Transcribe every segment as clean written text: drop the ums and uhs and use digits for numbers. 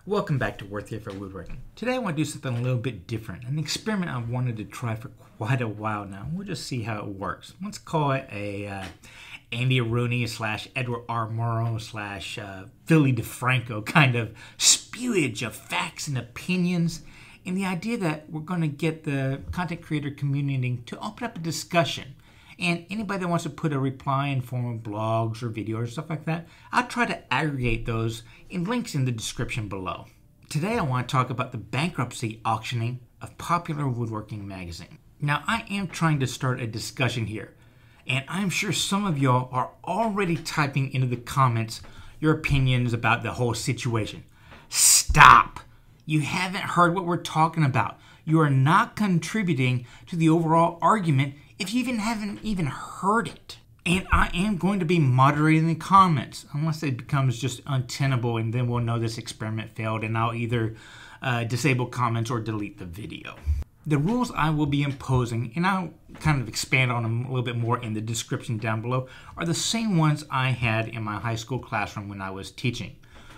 Welcome back to Worth It for Woodworking. Today I want to do something a little bit different, an experiment I've wanted to try for quite a while now. We'll just see how it works. Let's call it a Andy Rooney / Edward R. Murrow / Philly DeFranco kind of spewage of facts and opinions, and the idea that we're going to get the content creator community to open up a discussion. And anybody that wants to put a reply in form of blogs or videos or stuff like that, I'll try to aggregate those in links in the description below. Today I want to talk about the bankruptcy auctioning of Popular Woodworking magazine. Now I am trying to start a discussion here, and I'm sure some of y'all are already typing into the comments your opinions about the whole situation. Stop! You haven't heard what we're talking about. You are not contributing to the overall argument if you haven't even heard it. And I am going to be moderating the comments unless it becomes just untenable, and then we'll know this experiment failed and I'll either disable comments or delete the video. The rules I will be imposing, and I'll kind of expand on them a little bit more in the description down below, are the same ones I had in my high school classroom when I was teaching.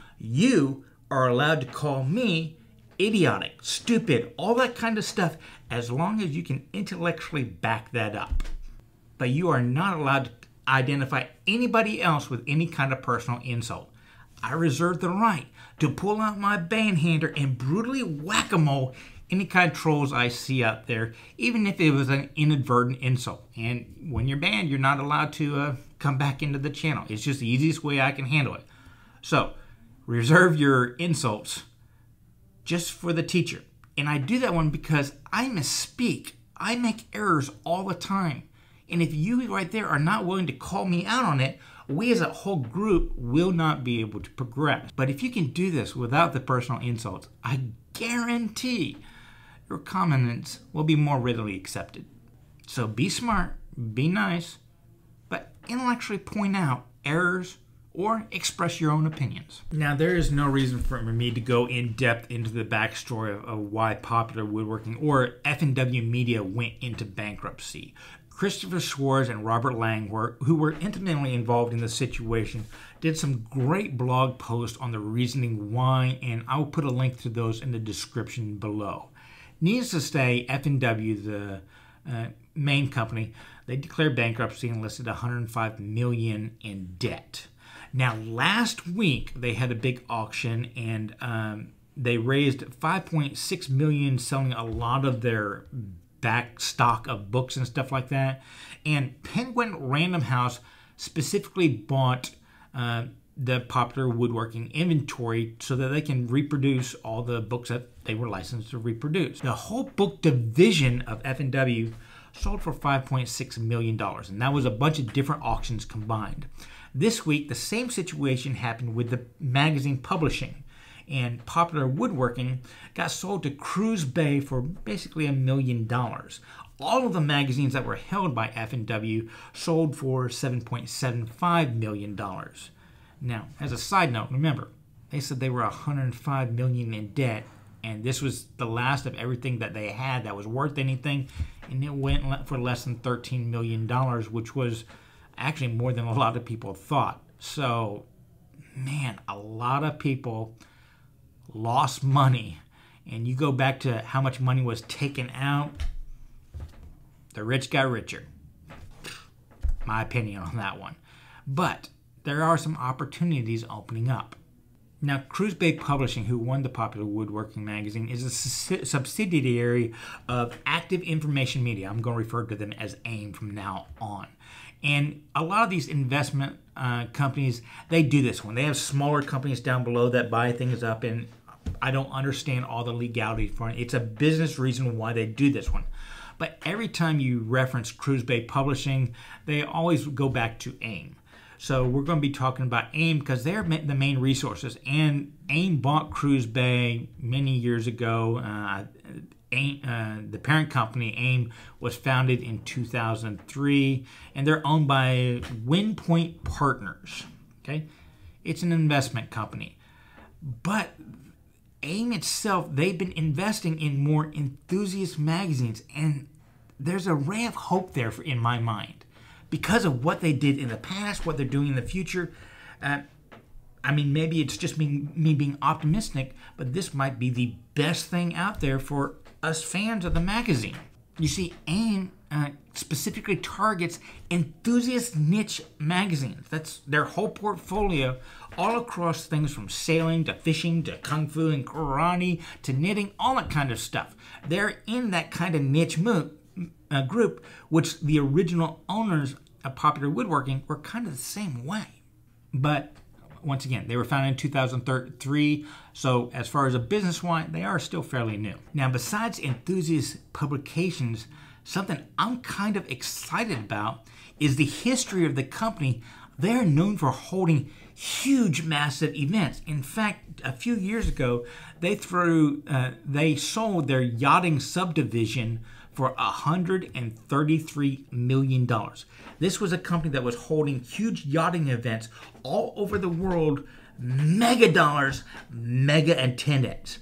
You are allowed to call me idiotic, stupid, all that kind of stuff, as long as you can intellectually back that up. But you are not allowed to identify anybody else with any kind of personal insult. I reserve the right to pull out my band-hander and brutally whack-a-mole any kind of trolls I see out there, even if it was an inadvertent insult. And when you're banned, you're not allowed to come back into the channel. It's just the easiest way I can handle it. So, reserve your insults just for the teacher. And I do that one because I misspeak. I make errors all the time. And if you right there are not willing to call me out on it, we as a whole group will not be able to progress. But if you can do this without the personal insults, I guarantee your comments will be more readily accepted. So be smart, be nice, but intellectually point out errors or express your own opinions. Now, there is no reason for me to go in depth into the backstory of why Popular Woodworking or F&W Media went into bankruptcy. Christopher Schwartz and Robert Lang, who were intimately involved in the situation, did some great blog posts on the reasoning why, and I'll put a link to those in the description below. Needless to say, F&W, the main company, they declared bankruptcy and listed $105 million in debt. Now, last week, they had a big auction, and they raised $5.6 million selling a lot of their back stock of books and stuff like that. And Penguin Random House specifically bought the Popular Woodworking inventory so that they can reproduce all the books that they were licensed to reproduce. The whole book division of F&W sold for $5.6 million, and that was a bunch of different auctions combined. This week, the same situation happened with the magazine publishing, and Popular Woodworking got sold to Cruz Bay for basically $1 million. All of the magazines that were held by F&W sold for $7.75 million. Now, as a side note, remember, they said they were $105 million in debt, and this was the last of everything that they had that was worth anything, and it went for less than $13 million, which was actually more than a lot of people thought. So, man, a lot of people lost money. And you go back to how much money was taken out, the rich got richer. My opinion on that one. But there are some opportunities opening up. Now, Cruz Bay Publishing, who won the Popular Woodworking magazine, is a subsidiary of Active Information Media. I'm going to refer to them as AIM from now on. And a lot of these investment companies, they do this one. They have smaller companies down below that buy things up, and I don't understand all the legality for it. It's a business reason why they do this one. But every time you reference Cruz Bay Publishing, they always go back to AIM. So we're going to be talking about AIM because they're the main resources. And AIM bought Cruz Bay many years ago. The parent company, AIM, was founded in 2003, and they're owned by WinPoint Partners. Okay, it's an investment company. But AIM itself, they've been investing in more enthusiast magazines, and there's a ray of hope there in my mind. Because of what they did in the past, what they're doing in the future, I mean, maybe it's just me being optimistic, but this might be the best thing out there for us fans of the magazine. You see, AIM specifically targets enthusiast niche magazines. That's their whole portfolio, all across things from sailing to fishing to kung fu and karate to knitting, all that kind of stuff. They're in that kind of niche group, which the original owners of Popular Woodworking were kind of the same way. But once again, they were founded in 2003, so as far as a business-wise, they are still fairly new. Now, besides enthusiast publications, something I'm kind of excited about is the history of the company. They're known for holding huge, massive events. In fact, a few years ago, they sold their yachting subdivision for $133 million. This was a company that was holding huge yachting events all over the world, mega dollars, mega attendance.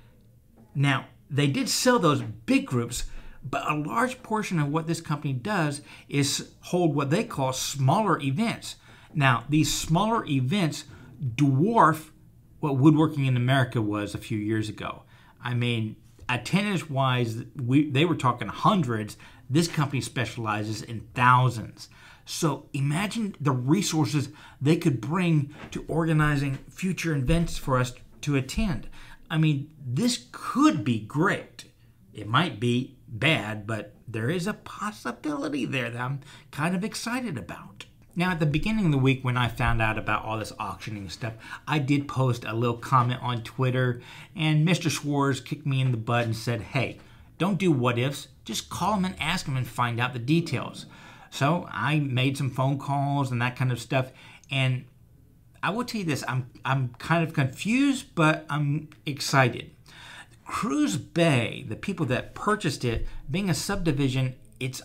Now, they did sell those big groups, but a large portion of what this company does is hold what they call smaller events. Now, these smaller events dwarf what Woodworking in America was a few years ago. I mean, attendance-wise, they were talking hundreds. This company specializes in thousands. So imagine the resources they could bring to organizing future events for us to attend. I mean, this could be great. It might be bad, but there is a possibility there that I'm kind of excited about. Now, at the beginning of the week when I found out about all this auctioning stuff, I did post a little comment on Twitter, and Mr. Schwartz kicked me in the butt and said, hey, don't do what ifs, just call him and ask him and find out the details. So I made some phone calls and that kind of stuff, and I will tell you this, I'm kind of confused, but I'm excited. Cruz Bay, the people that purchased it, being a subdivision,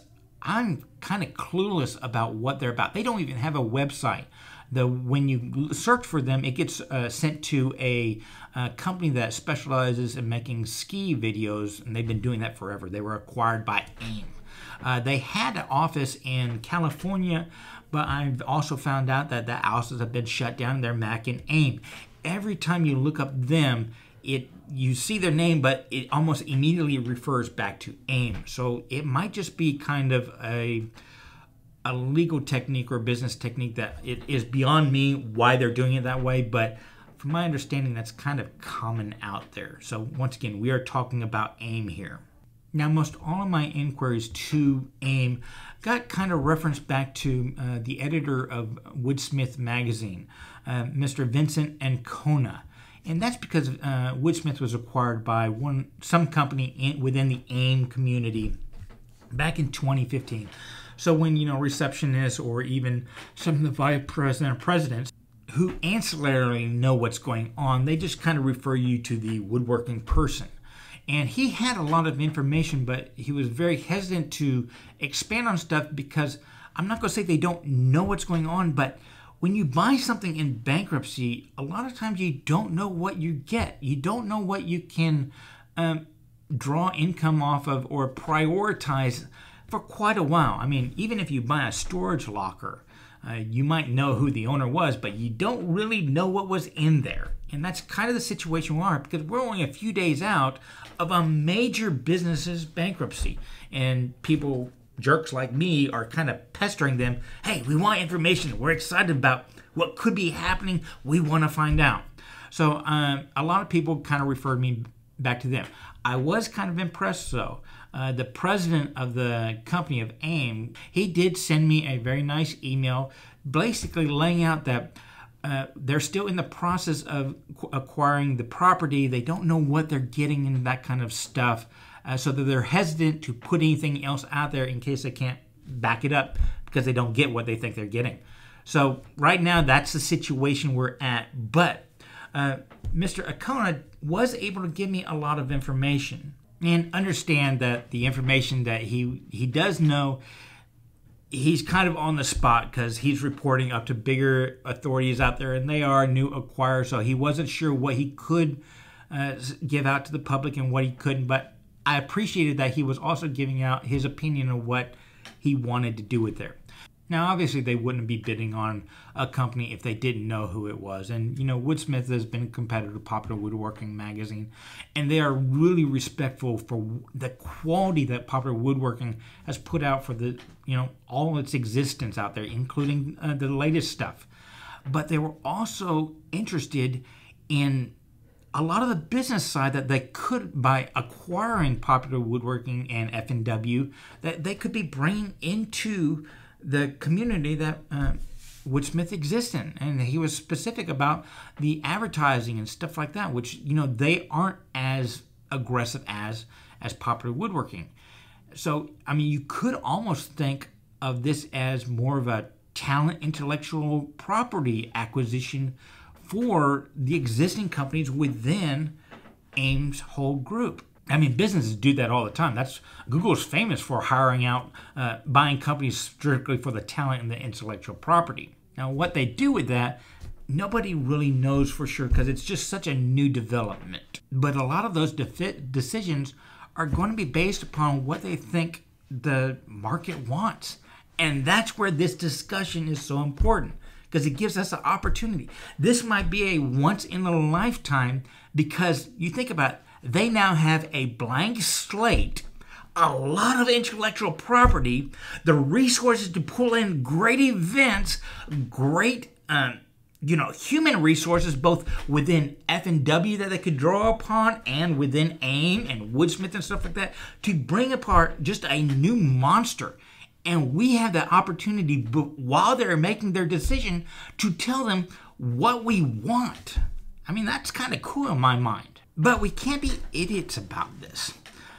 I'm kind of clueless about what they're about. They don't even have a website. When you search for them, it gets sent to a company that specializes in making ski videos, and they've been doing that forever. They were acquired by AIM. They had an office in California, but I've also found out that the offices have been shut down and they're back in AIM. Every time you look up them, you see their name, but it almost immediately refers back to AIM. So it might just be kind of a legal technique or business technique that it is beyond me why they're doing it that way, but from my understanding, that's kind of common out there. So once again, we are talking about AIM here. Now, most all of my inquiries to AIM got kind of referenced back to the editor of Woodsmith magazine, Mr. Vincent Ancona. And that's because Woodsmith was acquired by some company within the AIM community back in 2015. So when, receptionists or even some of the vice president or presidents who ancillarily know what's going on, they just kind of refer you to the woodworking person. And he had a lot of information, but he was very hesitant to expand on stuff because I'm not going to say they don't know what's going on, but when you buy something in bankruptcy, a lot of times you don't know what you get. You don't know what you can draw income off of or prioritize for quite a while. I mean, even if you buy a storage locker, you might know who the owner was, but you don't really know what was in there. And that's kind of the situation we are, because we're only a few days out of a major business's bankruptcy. And people, jerks like me, are kind of pestering them. Hey, we want information. We're excited about what could be happening. We want to find out. So a lot of people kind of referred me back to them. I was kind of impressed, though. The president of the company of AIM, he did send me a very nice email basically laying out that they're still in the process of acquiring the property. They don't know what they're getting and that kind of stuff. So that they're hesitant to put anything else out there in case they can't back it up because they don't get what they think they're getting. So right now, that's the situation we're at. But Mr. Ancona was able to give me a lot of information and understand that the information that he does know, he's kind of on the spot because he's reporting up to bigger authorities out there, and they are new acquirers, so he wasn't sure what he could give out to the public and what he couldn't, but I appreciated that he was also giving out his opinion of what he wanted to do with there. Now, obviously, they wouldn't be bidding on a company if they didn't know who it was. And, Woodsmith has been a competitor to Popular Woodworking magazine, and they are really respectful for the quality that Popular Woodworking has put out for the, all its existence out there, including the latest stuff. But they were also interested in a lot of the business side that they could, by acquiring Popular Woodworking and F&W, that they could be bringing into the community that Woodsmith exists in. And he was specific about the advertising and stuff like that, which, they aren't as aggressive as Popular Woodworking. So, you could almost think of this as more of a talent intellectual property acquisition for the existing companies within AIM's whole group. Businesses do that all the time. Google's famous for hiring out, buying companies strictly for the talent and the intellectual property. Now, what they do with that, nobody really knows for sure because it's just such a new development. But a lot of those decisions are going to be based upon what they think the market wants. And that's where this discussion is so important, because it gives us an opportunity. This might be a once in a lifetime, because you think about it, they now have a blank slate, a lot of intellectual property, the resources to pull in great events, great human resources, both within F&W that they could draw upon and within AIM and Woodsmith and stuff like that, to bring apart just a new monster. And we have the opportunity, while they're making their decision, to tell them what we want. That's kind of cool in my mind. But we can't be idiots about this.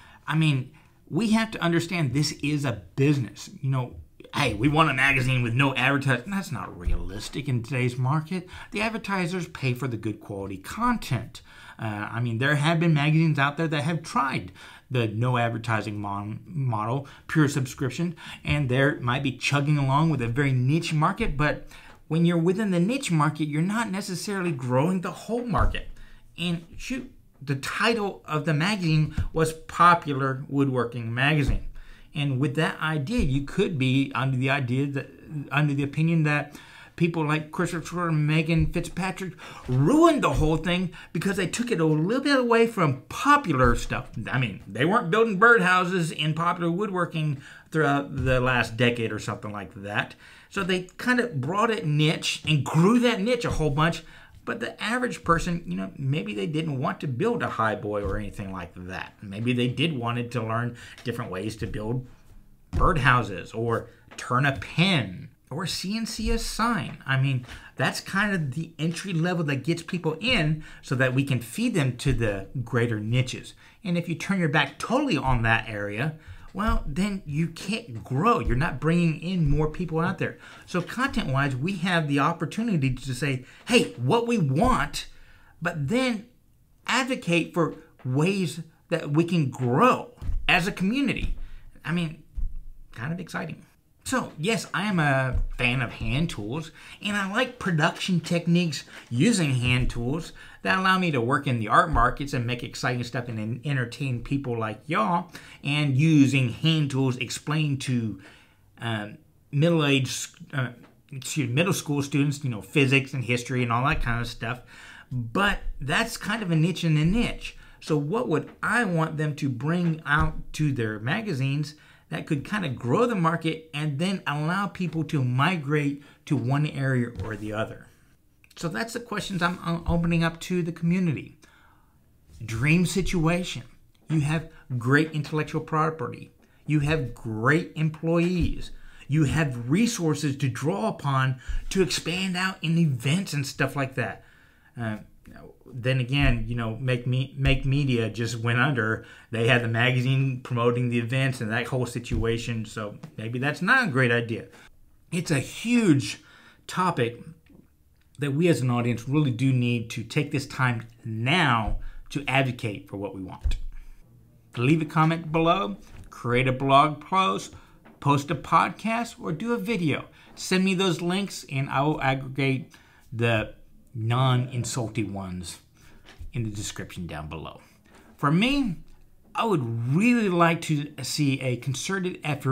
We have to understand this is a business. Hey, we want a magazine with no advertising. That's not realistic in today's market. The advertisers pay for the good quality content. There have been magazines out there that have tried the no advertising model, pure subscription, and they might be chugging along with a very niche market, but when you're within the niche market, you're not necessarily growing the whole market. And shoot, the title of the magazine was Popular Woodworking Magazine. And with that idea, you could be under the opinion that people like Christopher and Megan Fitzpatrick ruined the whole thing because they took it a little bit away from popular stuff. They weren't building birdhouses in Popular Woodworking throughout the last decade or something like that. So they kind of brought it niche and grew that niche a whole bunch. But the average person, maybe they didn't want to build a highboy or anything like that. Maybe they did wanted to learn different ways to build birdhouses or turn a pen or CNC a sign. That's kind of the entry level that gets people in so that we can feed them to the greater niches. And if you turn your back totally on that area, well, then you can't grow. You're not bringing in more people out there. So content-wise, we have the opportunity to say, hey, what we want, but then advocate for ways that we can grow as a community. Kind of exciting. So, yes, I am a fan of hand tools, and I like production techniques using hand tools that allow me to work in the art markets and make exciting stuff and entertain people like y'all, and using hand tools explained to middle school students, physics and history and all that kind of stuff. But that's kind of a niche in a niche. So what would I want them to bring out to their magazines that could kind of grow the market and then allow people to migrate to one area or the other? So that's the questions I'm opening up to the community. Dream situation. You have great intellectual property. You have great employees. You have resources to draw upon to expand out in events and stuff like that. Then again, Make Media just went under. They had the magazine promoting the events and that whole situation, so maybe that's not a great idea. It's a huge topic that we as an audience really do need to take this time now to advocate for what we want. Leave a comment below, create a blog post, post a podcast, or do a video. Send me those links and I will aggregate the non-insulting ones in the description down below. For me, I would really like to see a concerted effort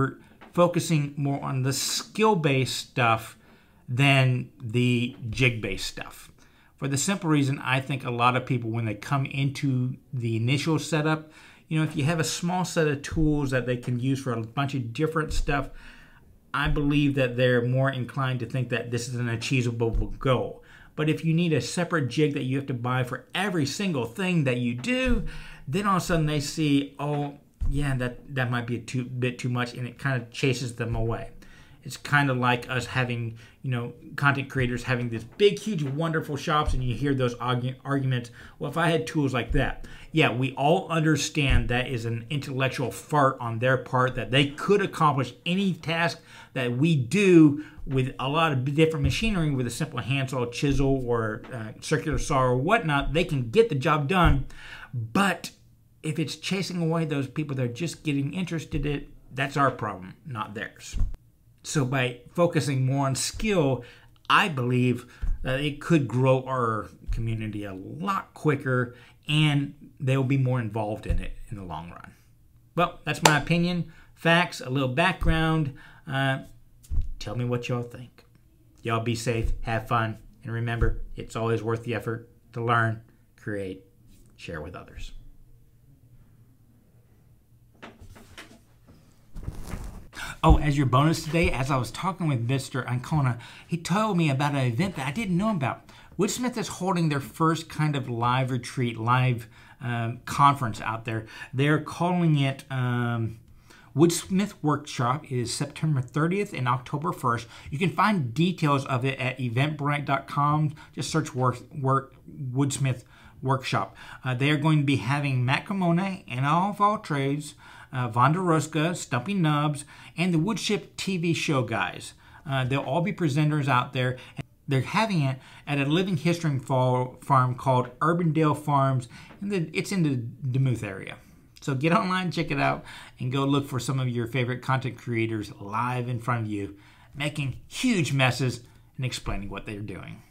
focusing more on the skill-based stuff than the jig-based stuff. For the simple reason, I think a lot of people, when they come into the initial setup, if you have a small set of tools that they can use for a bunch of different stuff, I believe that they're more inclined to think that this is an achievable goal. But if you need a separate jig that you have to buy for every single thing that you do, then all of a sudden they see, oh, yeah, that might be a bit too much, and it kind of chases them away. It's kind of like us having, content creators having this big, huge, wonderful shops, and you hear those arguments, well, if I had tools like that. Yeah, we all understand that is an intellectual fart on their part, that they could accomplish any task that we do with a lot of different machinery, with a simple handsaw, chisel, or circular saw or whatnot. They can get the job done, but if it's chasing away those people that are just getting interested in it, that's our problem, not theirs. So by focusing more on skill, I believe that it could grow our community a lot quicker, and they'll be more involved in it in the long run. Well, that's my opinion. Facts, a little background. Tell me what y'all think. Y'all be safe, have fun, and remember, it's always worth the effort to learn, create, share with others. Oh, as your bonus today, as I was talking with Mr. Ancona, he told me about an event that I didn't know about. Woodsmith is holding their first kind of live retreat, live conference out there. They're calling it Woodsmith Workshop. It is September 30th and October 1st. You can find details of it at eventbrite.com. Just search Woodsmith Workshop. They are going to be having Matt Cremona and all trades, Vonda Roska, Stumpy Nubs, and the Woodship TV show guys. They'll all be presenters out there. They're having it at a living history farm called Urbandale Farms, and it's in the Demuth area. So get online, check it out, and go look for some of your favorite content creators live in front of you, making huge messes and explaining what they're doing.